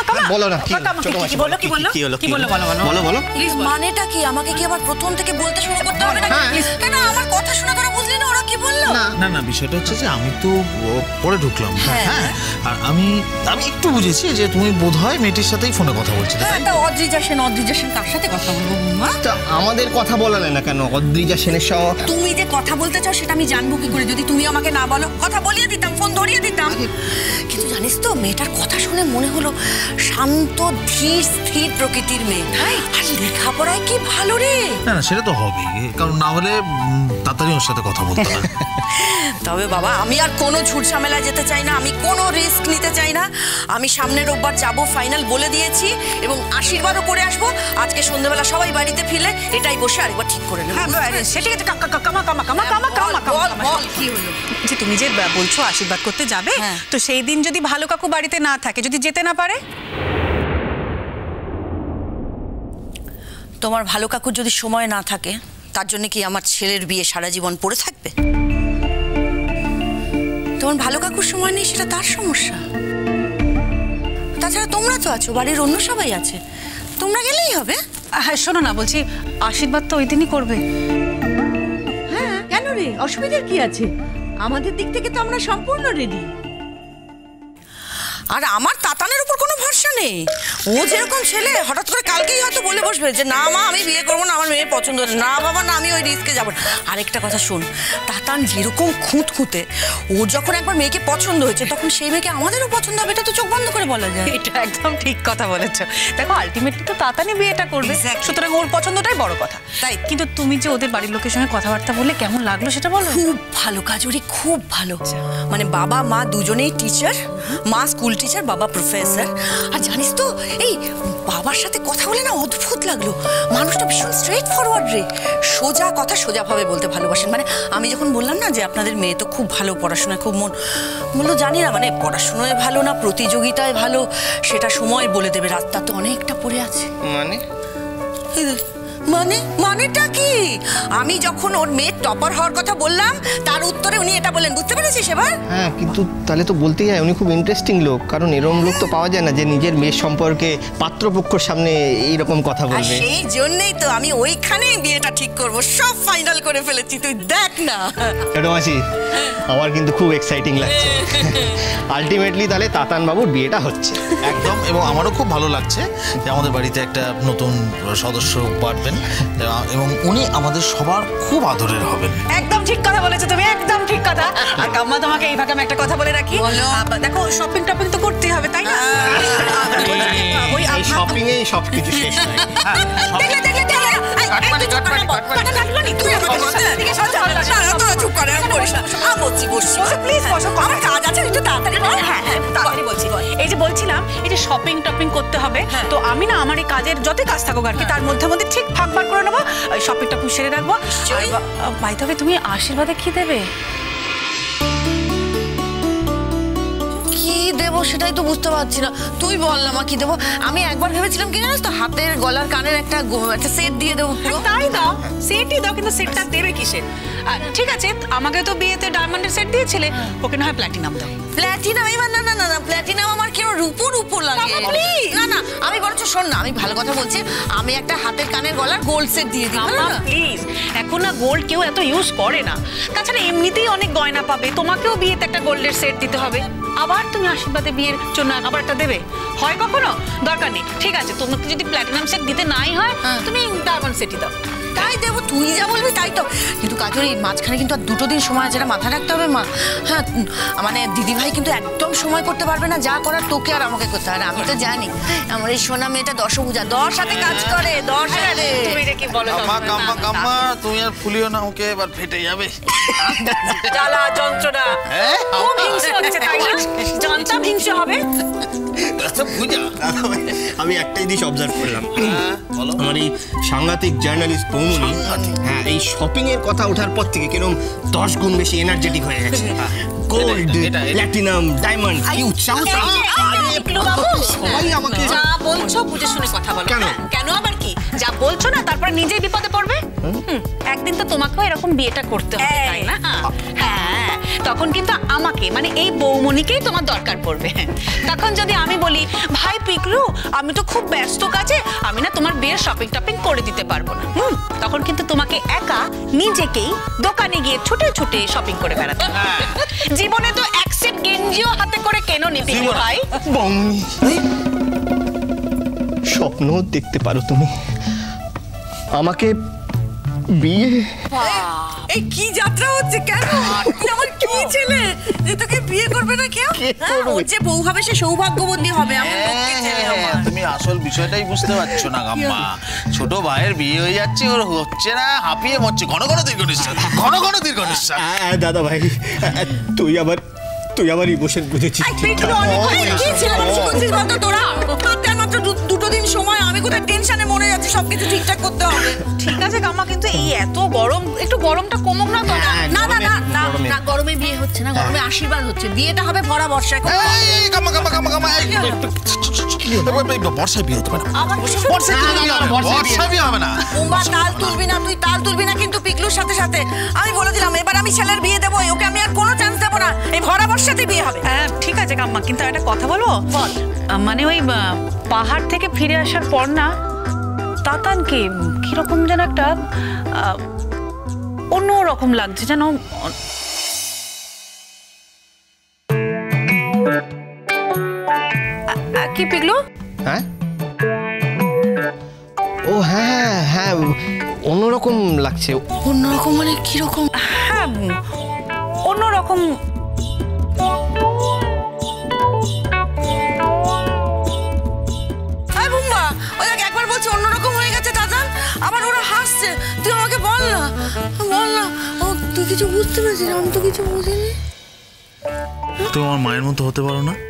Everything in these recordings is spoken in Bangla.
বলো না বলো প্লিজ। মানেটা কি? আমাকে কি আবার প্রথম থেকে বলতে শুরু করতে হবে নাকি? কেন আমার কথা শুনে তোরা বুঝলি না ওরা কি বললো? না না, বিষয়টা হচ্ছে যে আমি তো পরে ঢুকলাম, হ্যাঁ, আর আমি একটু বুঝেছি যে তুমি বোধহয় মেয়েটির সাথেই ফোনে কথা বলছিলে। হ্যাঁ, অদ্রিজা সেন কার সাথে কথা বলবো বৌমা? আমাদের কথা বলালে না কেন? অদ্রিজা সেনের সঙ্গে তুমি যে কথা বলতে চাও সেটা আমি জানবো কি করে? যদি তুমি আমাকে না বলো, কথা বলিয়ে দিতাম, ফোন ধরিয়ে দিতাম। কিন্তু জানিস তো, মেয়েটার কথা শুনে মনে হলো শান্ত ধীর স্থির প্রকৃতির মেয়ে, আর লেখাপড়ায় কি ভালো রে। না না, সেটা তো হবে, কারণ না হলে তাড়াতাড়ি ওর সাথে কথা বলতে না। তবে বাবা, আমি আর কোনো ঝুট ঝামেলায় যেতে চাই না, আমি কোনো রিস্ক নিতে চাই না। আমি সামনের রোববার যাবো, ফাইনাল বলে দিয়েছি, এবং আশীর্বাদও করে আসবো। আজকে সন্ধ্যাবেলা সবাই বাড়িতে ফিরলে এটাই বসে আরেকবার ঠিক করে নেব। সেটাকে কি হলো যে তুমি যে বলছো আশীর্বাদ করতে যাবে, তো সেই দিন যদি ভালো কাকু বাড়িতে না থাকে, যদি যেতে না পারে? তোমার ভালো কাকুর যদি সময় না থাকে, তার জন্য কি আমার ছেলের বিয়ে সারা জীবন পড়ে থাকবে? তোমার ভালো কাকুর সময় নেই, সেটা তার সমস্যা। তাছাড়া তোমরা তো আছো, বাড়ির অন্য সবাই আছে, তোমরা গেলেই হবে। হ্যাঁ শোনো না, বলছি আশীর্বাদ তো ওই দিনই করবে। হ্যাঁ, কেন রে? অসুবিধার কি আছে? আমাদের দিক থেকে তো আমরা সম্পূর্ণ রেডি। আর আমার তাতানের উপর কোনো ভরসা নেই। ও যেরকম ছেলে, হঠাৎ করে কালকেই হয়তো বলে বসবে যে না মা, আমি বিয়ে করবো না, আমার মেয়ের পছন্দ না, বাবা না, আমি ওই রিস্কে যাবো। আরেকটা কথা শোন, তাতান যেরকম খুঁতখুঁতে, ওর যখন একবার মেয়েকে পছন্দ হয়েছে, তখন সেই মেয়েকে আমাদেরও পছন্দ হবে, এটা তো চোখ বন্ধ করে বলা যায়। এটা একদম ঠিক কথা বলেছো। দেখো, আলটিমেটলি তো তাতানি বিয়েটা করবে, সুতরাং ওর পছন্দটাই বড় কথা। তাই কিন্তু তুমি যে ওদের বাড়ির লোকের সঙ্গে কথাবার্তা বললে, কেমন লাগলো সেটা বলো। খুব ভালো কাজরি, খুব ভালো। মানে বাবা মা দুজনেই টিচার, মা স্কুল টিচার, বাবা প্রফেসর। আর জানিস তো, এই বাবার সাথে কথা বলে না অদ্ভুত লাগলো। মানুষটা ভীষণ স্ট্রেট ফরওয়ার্ড রে, সোজা কথা সোজাভাবে বলতে ভালোবাসেন। মানে আমি যখন বললাম না যে আপনাদের মেয়ে তো খুব ভালো, পড়াশোনায় খুব মন, বললো জানি না মানে পড়াশোনায় ভালো না প্রতিযোগিতায় ভালো, সেটা সময় বলে দেবে, রাস্তা তো অনেকটা পড়ে আছে। মানেটা কি? আমি যখন ওর মেয়ের টপার হওয়ার কথা বললাম, তার উত্তরে উনি এটা বললেন, বুঝতে পেরেছিস এবার? হ্যাঁ, কিন্তু তাহলে তো বলতেই হয় উনি খুব ইন্টারেস্টিং লোক, কারণ এরকম লোক তো পাওয়া যায় না যে নিজের মেয়ের সম্পর্কে পাত্রপক্ষের সামনে এইরকম কথা বলবে। সেই জন্যই তো আমি ওইখানেই বিয়েটা ঠিক করব, সব ফাইনাল করে ফেলেছি, তুই দেখ না। ছোট মাসি, আমার কিন্তু খুব এক্সাইটিং লাগছে। আলটিমেটলি তাহলে তাতান বাবুর বিয়েটা হচ্ছে। একদম, এবং আমারও খুব ভালো লাগছে যে আমাদের বাড়িতে একটা নতুন সদস্য বাড়বেন, এবং উনি আমাদের সবার খুব আদরের হবেন। একদম ঠিক কথা বলেছো তুমি, একদম ঠিক কথা। আর কাম্মা, তোমাকে এই ভাগে আমি একটা কথা বলে রাখি, দেখো শপিং টপিং তো করতেই হবে, তাই না? এই শপিং এই সবকিছু শেষ হয়। এই যে বলছিলাম, এই যে শপিং টপিং করতে হবে, তো আমি না আমার এই কাজের যত কাজ থাকুক আর কি, তার মধ্যে মধ্যে ঠিক ভাগ ভাগ করে নেবো, শপিং টপিং সেরে রাখবো। বাই তবে তুমি আশীর্বাদে কি দেবে? দেবো সেটাই তো বুঝতে পারছি না, তুই বল না মা কি দেবো। আমি একবার ভেবেছিলাম কি জানিস তো, হাতের গলার কানের একটা সেট দিয়ে দেবো। তাই দাও, সেটই দাও, কিন্তু সেটটা দেবে কিসের? ঠিক আছে, আমাকে তো বিয়েতে ডায়মন্ডের সেট দিয়েছিলে, ওকে না হয় প্ল্যাটিনাম দাও। প্ল্যাটিনাম? এবার না না না না, প্ল্যাটিনাম আমার কেন রূপোর লাগে। না না, আমি বরঞ্চ শোন না, আমি ভালো কথা বলছি, আমি একটা হাতের কানের গলার গোল্ড সেট দিয়ে দিই। প্লিজ, এখন না গোল্ড কেউ এত ইউজ করে না, তাছাড়া এমনিতেই অনেক গয়না পাবে, তোমাকেও বিয়েতে একটা গোল্ডের সেট দিতে হবে, আবার তুমি আশীর্বাদে বিয়ের জন্য আবার একটা দেবে? হয় কখনো? দরকার নেই। ঠিক আছে, তোমাকে যদি প্ল্যাটিনাম সেট দিতে নাই হয়, তুমি ডায়মন্ড সেটই দাও। তাই দেবো, তুই যা বলবি তাই তো। কিন্তু কাজরি, মাঝখানে কিন্তু আর 2 দিন সময় আছে, যেটা মাথায় রাখতে হবে মা। হ্যাঁ, মানে দিদিভাই কিন্তু একদম সময় করতে পারবে না, যা করার তোকে আর আমাকে করতে হয়। আমি তো জানি আমার এই সোনা মেয়েটা 10 পূজা 10 হাতে কাজ করে, 10 হাতে। তুমি এটা কি বলো? কাম্মা, তুমি আর ফুলিও না, ওকে এবার ফেটে যাবে। জ্বালা যন্ত্রণা খুব হিংসে হচ্ছে, তাই না? জানতাম হিংসে হবে। আমি একটাই জিনিস অবজার্ভ করলাম, আমার এই সাংঘাতিক জার্নালিস্ট পৌমনি, হ্যাঁ, এই শপিং এর কথা ওঠার পর থেকে কিরকম 10 গুণ বেশি এনার্জেটিক হয়ে গেছে। গোল্ড, প্ল্যাটিনাম, ডায়মন্ড, কি উৎসাহ! সবাই আমাকে যা বলছো বুঝে শুনে কথা বলো। কেন আবার কি? যা বলছো না, তারপরে নিজেই বিপদে পড়বে। একদিন তো তোমাকেও এরকম বিয়েটা করতে হবে, তাই না? হ্যাঁ, তখন কিন্তু আমাকে মানে এই বৌমনিকেই তোমার দরকার পড়বে। তখন যদি আমি বলি ভাই পিকলু আমি তো খুব ব্যস্ত কাজে আমি না তোমার বিয়ের শপিং টপিং করে দিতে পারবো না, তখন কিন্তু তোমাকে একা নিজেকেই দোকানে গিয়ে ছুটে ছুটে শপিং করে বেড়াতে। জীবনে তো এক সেট গেঞ্জিও হাতে করে কেন নি পিকলু ভাই। বৌমনি স্বপ্ন দেখতে পারো তুমি, আমাকে বিয়ে। এই কি যাত্রা হচ্ছে কেন? আমার কি ছেলে যে তোকে বিয়ে করবে না কেউ? ওর যে বউ হবে সে সৌভাগ্যবতী হবে এমন লোককে ছেলে আমার। তুমি আসল বিষয়টাই বুঝতে পারছো না গাম্মা। ছোট ভাইয়ের বিয়ে হয়ে যাচ্ছে, ওর হচ্ছে না, হাঁপিয়ে মরছে, ঘন ঘন দীর্ঘ নিঃশ্বাস, ঘন ঘন দীর্ঘ নিঃশ্বাস। দাদা ভাই তুই আবার ইমোশন বুঝেছিস। দুটো দিন সময়, আমি কোথায় টেনশনে মরে যাচ্ছি, সবকিছু ঠিকঠাক করতে হবে। ঠিক আছে গাম্মা, কিন্তু এই এত গরম, একটু গরমটা কমুক না তো। না না না না না, গরমে বিয়ে হচ্ছে না, গরমে আশীর্বাদ হচ্ছে। বিয়েটা হবে ভরা বর্ষায়। বর্ষায় বিয়ে হতে পারে না, বর্ষায় বিয়ে হবে না। তাল তুলবি না, তুই তাল তুলবি না কিন্তু পিকলুর সাথে সাথে। আমি বলে দিলাম এবার আমি ছেলের বিয়ে দেবো, ওকে আমি আর কোনো চান্স দেবো না, এই ভরা বর্ষাতে বিয়ে হবে। ঠিক আছে গাম্মা, কিন্তু একটা কথা বলবো। মানে ওই পাহাড় থেকে ফিরে আসার পর না তাতানকে কিরকম যেন একটা অন্য রকম লাগছে যেন। কি পিকলু? হ্যাঁ ও হ্যাঁ হ্যাঁ অন্যরকম লাগছে। অন্যরকম মানে কিরকম? হ্যাঁ অন্যরকম। একবার বলছে অন্যরকম হয়ে গেছে দাদা, আবার ওরা হাসছে। তুই আমাকে বল না, বল না। তুই কিছু বুঝতে পারছিস? আমি তো কিছু বুঝিনি। তুমি আমার মায়ের মতো হতে পারো না?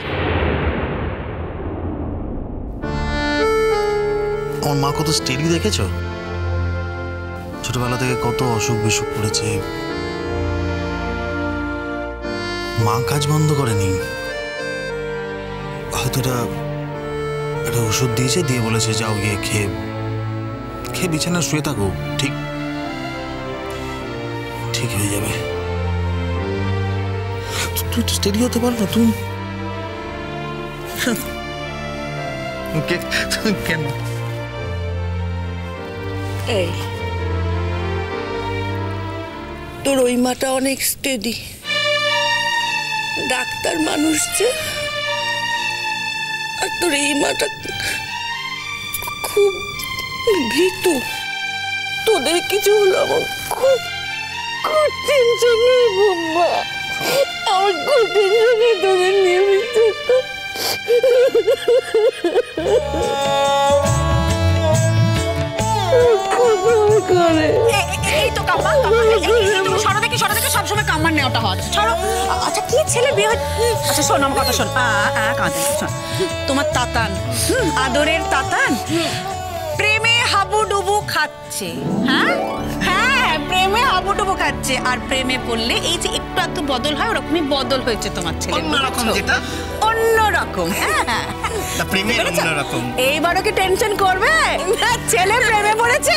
আমার মা কত স্টেডি দেখেছো? ছোটবেলা থেকে কত অসুখ বিসুখ করেছে, মা কাজ বন্ধ করেনি। হয়তো এটা ওষুধ দিয়েছে, দিয়ে বলেছে যাও গিয়ে খেয়ে বিছানা শুয়ে থাকো, ঠিক হয়ে যাবে। তুই তো স্টেডি হতে পারো না। তুমি কেন? এই তোর ওই মাটা অনেক স্টেডি, ডাক্তার মানুষ যে, আর তোর এই মাটা খুব ভীতু। তোদের কিছু হলো আমার খুব খুব টেনশন হয় বাবা, আমার খুব টেনশন হয় তোদের নিয়ে। এই তো কাম্মা, সরা দেখে সবসময় কাম্মার নেওয়াটা হয়। ছাড়ো। আচ্ছা কি ছেলে বিয়ে? আচ্ছা শোন আমার কথা, শোন। কাঁদে শোন। তোমার তাতান, আদরের তাতান প্রেমে হাবুডুবু খাচ্ছে। হ্যাঁ হ্যাঁ, প্রেমে হাবুডুবু খাচ্ছে। আর প্রেমে পড়লে এই যে একটু একটু বদল হয়, ওরকমই বদল হয়েছে তোমার ছেলে। অন্যরকম, যেটা অন্যরকম। হ্যাঁ প্রেমের অন্যরকম। এইবারও কি টেনশন করবে? ছেলে প্রেমে পড়েছে।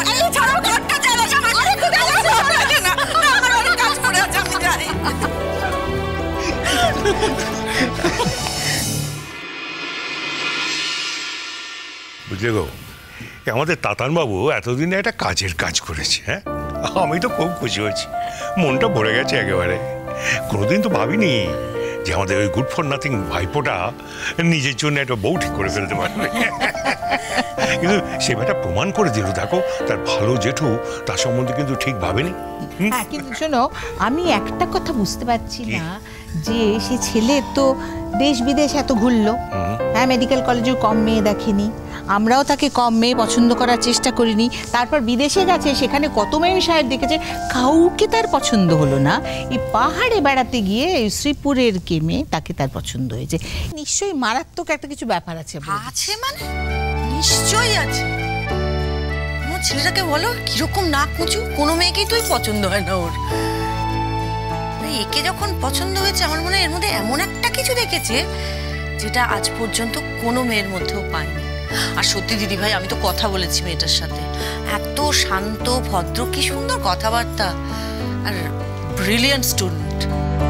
বুঝলে গো, আমাদের তাতান বাবু এতদিনে একটা কাজের কাজ করেছে। হ্যাঁ, আমি তো খুব খুশি হয়েছি, মনটা ভরে গেছে একেবারে। কোনোদিন তো ভাবিনি যে আমাদের ওই গুড ফর নাথিং ভাইপোটা নিজের জন্য একটা বউ ঠিক করে ফেলতে পারবে। কিন্তু সেটা প্রমাণ করে দিল। দেখো, তার ভালো জেঠু তার সম্বন্ধে কিন্তু ঠিক ভাবেনি। হ্যাঁ, কিন্তু শোনো, আমি একটা কথা বুঝতে পারছি না, যে সে ছেলে তো দেশ বিদেশ এত ঘুরলো, হ্যাঁ মেডিকেল কলেজেও কম মেয়ে দেখেনি, আমরাও তাকে কম মেয়ে পছন্দ করার চেষ্টা করিনি। তারপর বিদেশে গেছে, সেখানে কত মেয়ে সাহেব দেখেছে, কাউকে তার পছন্দ হলো না। এই পাহাড়ে বেড়াতে গিয়ে শ্রীপুরের কে মেয়ে, তাকে তার পছন্দ হয়েছে। নিশ্চয়ই মারাত্মক একটা কিছু ব্যাপার আছে। আছে মানে? নিশ্চয়ই আছে। আমার ছেলেটাকে বলো কিরকম নাক মুচু, কোনো মেয়েকেই তুই পছন্দ হয় না ওর। একে যখন পছন্দ হয়েছে, আমার মনে হয় এর মধ্যে এমন একটা কিছু দেখেছে যেটা আজ পর্যন্ত কোনো মেয়ের মধ্যেও পায়নি। আর সত্যি দিদি ভাই, আমি তো কথা বলেছি মেয়েটার সাথে, এত শান্ত ভদ্র, কি সুন্দর কথাবার্তা। আর ব্রিলিয়ান্ট স্টুডেন্ট।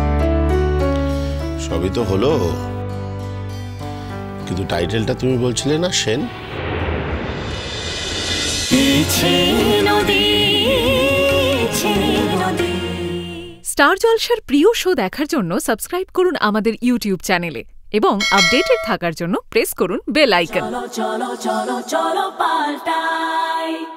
সবই তো হলো, কিন্তু টাইটেলটা তুমি বলছিলে না সেন? স্টার জলসার প্রিয় শো দেখার জন্য সাবস্ক্রাইব করুন আমাদের ইউটিউব চ্যানেলে এবং আপডেটেড থাকার জন্য প্রেস করুন বেল আইকন। চলো চলো চলো চলো পাল্টাই।